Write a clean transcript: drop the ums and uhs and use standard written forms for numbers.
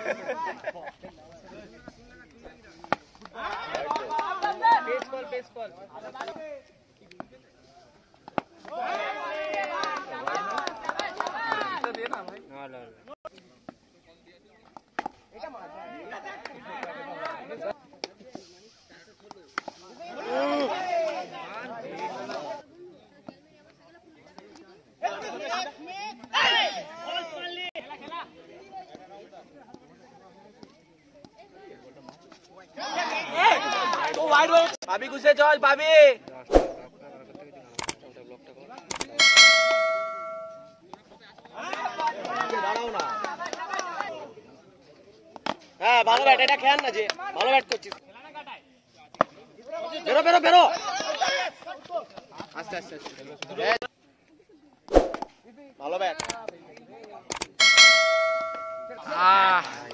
भाभी गुस्से चल भाभी হ্যাঁ ভালো ব্যাট এটা খেয়াল না যে ভালো ব্যাট করছিস বেরো বেরো বেরো আস্তে আস্তে ভালো ব্যাট